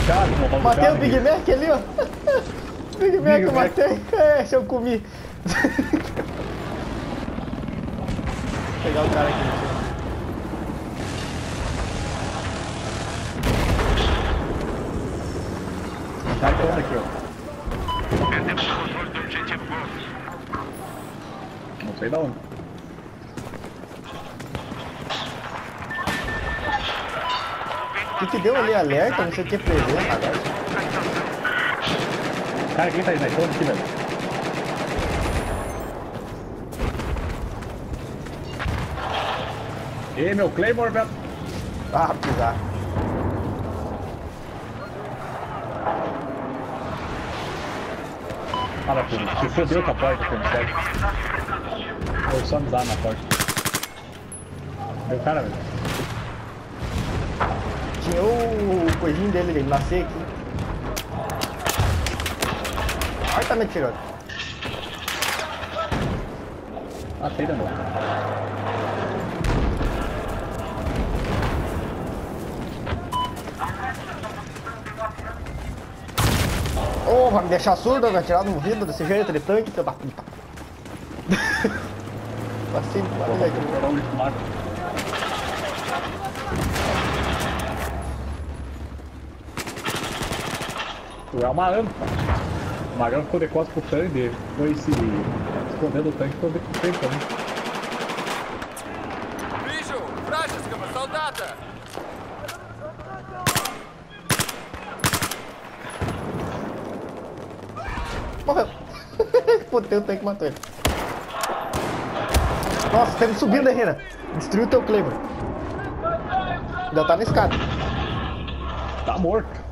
Charlie, Matei o Big Mac ali, ó. Big Mac eu matei. É, esse eu comi. Vou pegar o cara aqui. Tá aqui, ó. Perdemos o controle do objetivo Golf. Não sei da onde. O que deu ali? Alerta? Não sei o que presença agora. Cara, quem tá aí? Tá aqui, velho. E meu Claymore, velho. Ah, pisar. Fala tudo. Se fodeu com a porta, como segue. Vou só avisar na porta. Meu cara, velho. Tinha o coisinho dele nascer aqui. Ai, tá me atirando. Matei, não. Ô, vai me deixar surdo, vai tirar no vidro desse jeito de tanque, filho da puta. Passei de barulho aqui. Tu é uma anta. O Magrão ficou de costas pro tanque dele. Foi se escondendo do tanque, ficou de frente também. Вижу! Вражеского солдата! Morreu. Botei o tanque e matou ele. Nossa, tá me subindo, Herrera. Destruiu o teu Claymore. Ainda tá na escada. Tá morto.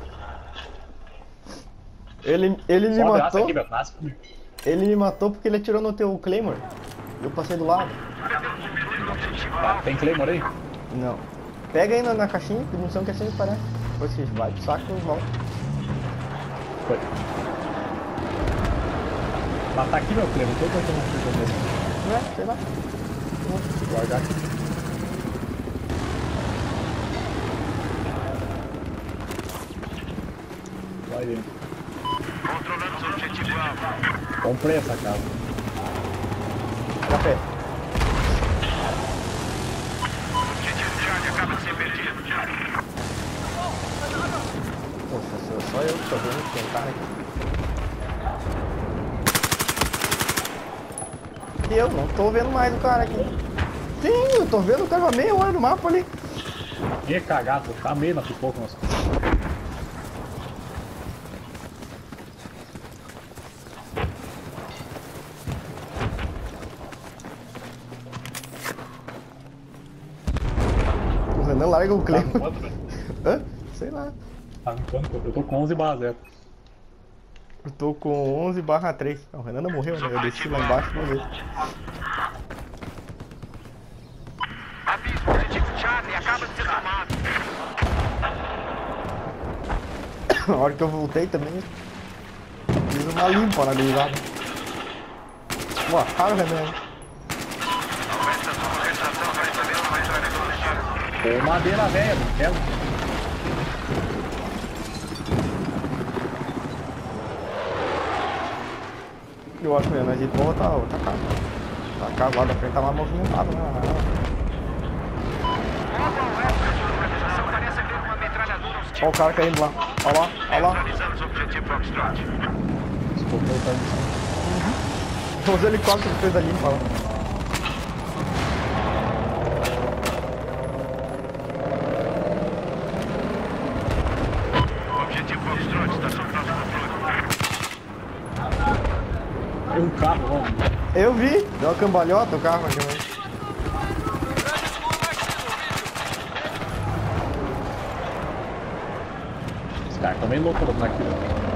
Ele me Só abraça matou. aqui, meu clássico. Ele me matou porque ele atirou no teu Claymore. Eu passei do lado. Tá, tem Claymore aí? Não. Pega aí na caixinha, que não sei o que é sempre parece. Depois que vai pro saco e volta. Foi. Mas tá aqui meu Claymore, todo mundo tem uma coisa desse. Não é? Sei lá. Vou guardar aqui. Vai dentro. Controlamos o objetivo alvo. Comprei essa casa. Café. Objetivo Charlie acaba de ser perdido. Poxa, só eu que tô vendo que tem cara aqui. E eu não tô vendo mais o cara aqui. Sim, eu tô vendo o cara há meia hora no mapa ali. Que cagado, tá meio na pipoca, nossa. O Renan larga o Tá Claymore. com quanto, velho? Hã? Sei lá. Tá com quanto? Eu tô com 11/0. Eu tô com 11/3. Ah, o Renan não morreu, né? Eu desci lá embaixo e não vejo. Aviso, objetivo Charlie acaba de ser tomado. Na hora que eu voltei também, fiz uma limpa na ligada. Boa, cara, Renan. Aumenta a sua concentração para saber se vai entrar negociando. Ô, madeira velha, não quero. Eu acho que a gente volta a outra casa. A casa lá da frente tá mais movimentada, né? A localização parece haver uma metralhadora hostil. Olha o cara caindo lá. Olha lá, olha lá. Neutralizamos o objetivo Foxtrot. Desculpa, tá me Os helicópteros fez a limpa lá. O objetivo Foxtrot está sob nosso controle. Tem um carro, vamos. Eu vi, deu uma cambalhota o carro aqui, né? Os caras estão meio loucos naquilo.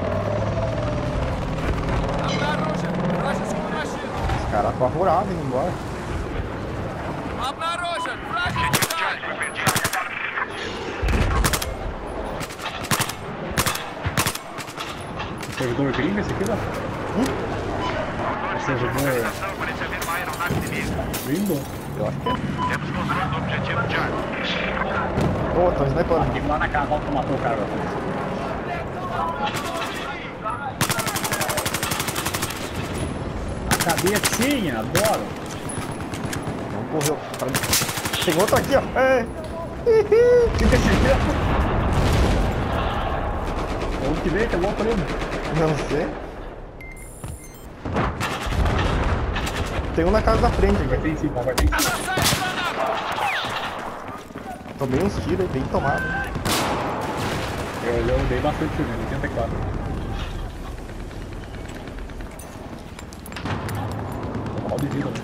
Обнаружен! Вражескую машину! Os caras apavorados indo embora. Обнаружен! Вражеский Charlie танк! foi perdido. Servidor gringo esse aqui, não? Servidor Localização parece haver uma aeronave inimiga. gringo? Eu acho que é. Temos controle do objetivo Charlie. Ô, tô snipando. Aqui lá na casa, olha que matou o cara. Rapaz. Cabecinha, adoro. Não correu. Tem outro aqui, ó. É. Fica esse tempo. Onde que vem? Tem outro ali. Não sei. Tem um na casa da frente Vai aqui. ter em cima, vai ter em cima. Tomei uns tiros aí, bem tomado. Eu dei bastante tiro, 84. Mal de vida, né?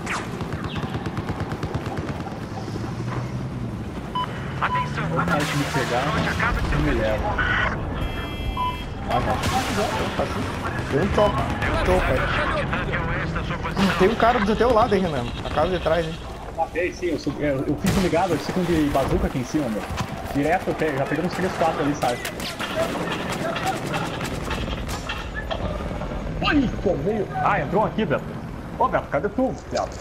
Atenção, O cara que me pegar, não me leva. Ah, não. Tem um topo. unidade oeste da sua posição. Tem um cara do teu lado aí, Renan. Na casa de trás, hein? Matei, sim, eu fico ligado, eu fico de bazuca aqui em cima, meu. Direto eu pego, já peguei uns 3, 4 ali, sai. Ai, pô, veio. Ah, entrou aqui, Beto. Ô, Beto, cadê tu, Beto?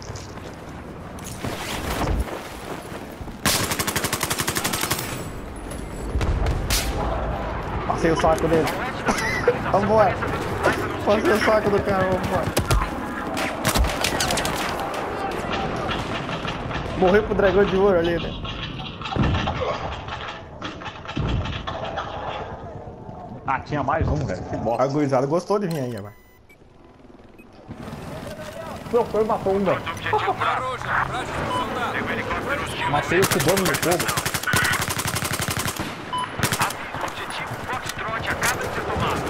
Passei o saco dele. Vambora. Passei o saco do cara, vambora. Morreu pro dragão de ouro ali, né? Ah, tinha mais um, velho. Que bosta. A gurizada gostou de vir aí, agora. Meu, foi matou um, velho. Objetivo bravo. Оружие! Вражеский солдат! Tem um helicóptero hostil. Matei o cubano no fogo. Aviso, objetivo Foxtrot acaba de ser tomado.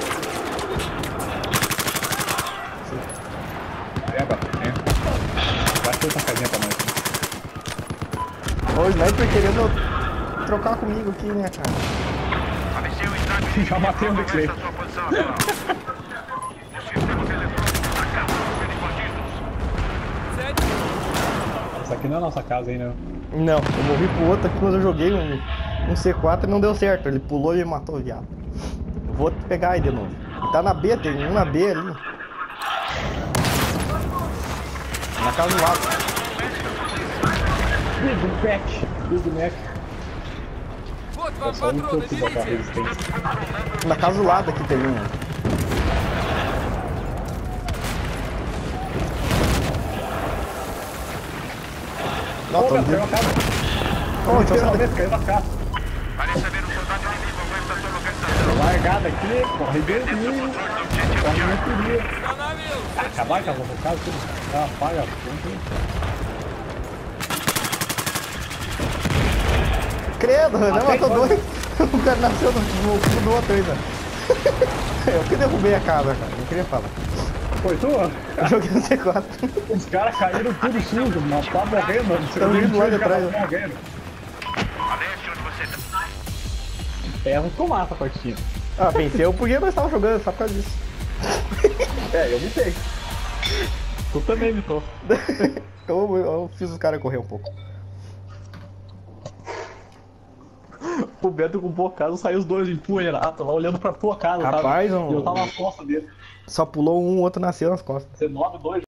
Vai ter essa casinha pra nós. Ô, o Sniper querendo trocar comigo aqui, né, cara? Avisei o estrago Já matei um oeste desse. da sua posição atual. Os sistemas eletrônicos acabam de ser invadidos. Цель! Essa aqui não é a nossa casa, hein, né? Não, eu morri pro outro aqui quando eu joguei um C4 e não deu certo. Ele pulou e me matou, viado. Vou pegar aí de novo. Ele tá na B, tem um na B ali. Na casa do lado. Big Mac. Вот вам Só um патроны, pouco botar берите! resistência. Na casa do lado aqui tem um. Não, Ô, tô Beto, caiu a vendo. casa. Ô, deixa eu saber. Literalmente, caiu a casa. Parece haver um soldado inimigo ao oeste da sua localização. Largada aqui, corre dentro de Perdendo mim. o controle do objetivo Corre diário. muito dia. Остановил! Acabar com a casa, tudo. Ah, apaga. Credo, não Até matou quando? dois. O cara nasceu no fundo do outro ainda. Eu que derrubei a casa, cara. Não queria falar. Foi tu? Eu joguei no C4. Os caras caíram tudo sujo, mano. Tá morrendo, mano. Você Tão viu indo lá os de caras trás. morrendo. A leste onde você está. É um tomate a partidinha. Ah, venceu porque nós estávamos jogando, só por causa disso. É, eu mitei. Tu também mitou. Eu fiz os caras correr um pouco. O Beto com tua casa, saiu os dois empoeirados lá olhando pra tua casa, Rapaz, sabe? um- E eu tava nas costas dele. Só pulou um, o outro nasceu nas costas. Você 9-2.